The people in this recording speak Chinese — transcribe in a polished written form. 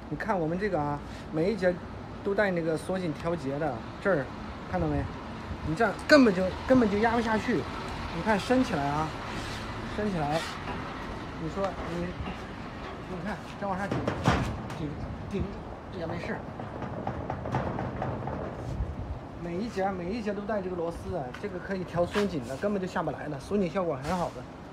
你看我们这个啊，每一节都带那个锁紧调节的，这儿看到没？你这样根本就压不下去。你看伸起来啊，伸起来，你说你看再往上顶也没事。每一节都带这个螺丝的，这个可以调松紧的，根本就下不来的，松紧效果很好的。